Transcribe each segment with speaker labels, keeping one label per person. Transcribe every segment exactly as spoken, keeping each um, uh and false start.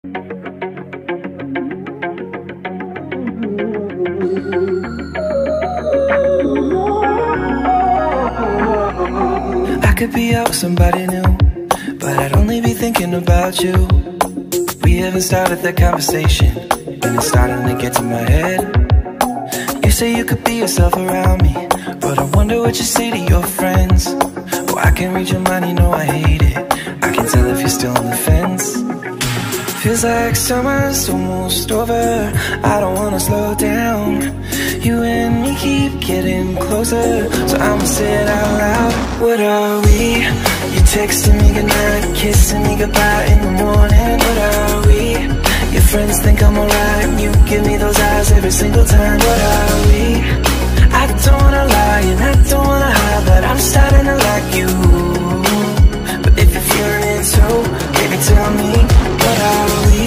Speaker 1: I could be out with somebody new, but I'd only be thinking about you. We haven't started that conversation, and it's starting to get to my head. You say you could be yourself around me, but I wonder what you say to your friends. Oh, I can read your mind, you know I hate it. I can tell if you're still on the fence. Feels like summer's almost over. I don't wanna slow down. You and me keep getting closer, so I'ma say it out loud. What are we? You texting me goodnight, kissing me goodbye in the morning. What are we? Your friends think I'm alright, and you give me those eyes every single time. What are we? I don't wanna lie and I don't wanna hide, but I'm starting to like you. But if you're feeling it too, baby tell me, what are we?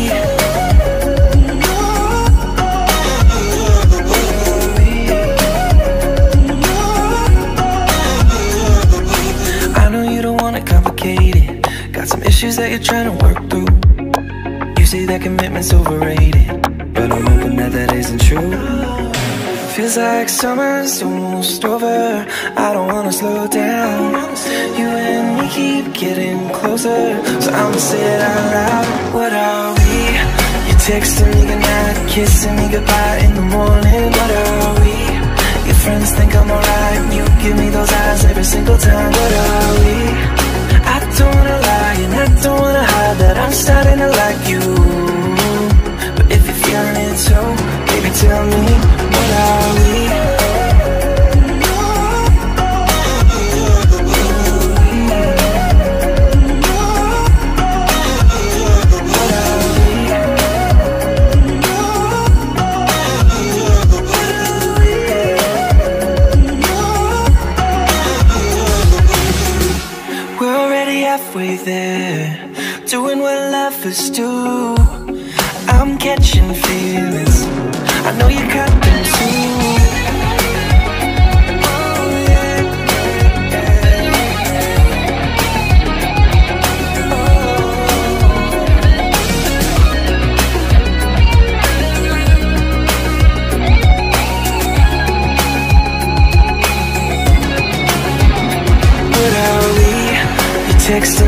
Speaker 1: I know you don't want it complicated, got some issues that you're trying to work through. You say that commitment's overrated, but I'm hoping that that isn't true. Feels like summer's almost over. I don't wanna slow down. You and me keep getting closer, so I'ma say it out loud. What are we? You texting me goodnight, kissing me goodbye in the morning. What are we? Your friends think I'm alright, and you give me those eyes every single time. What are we? I don't wanna lie and I don't wanna hide, that I'm starting to like you. But if you're feeling it too, baby tell me, what are we? We're already halfway there, doing what lovers do. I'm catching feelings, I know you got them too. Oh, yeah. What are we? You text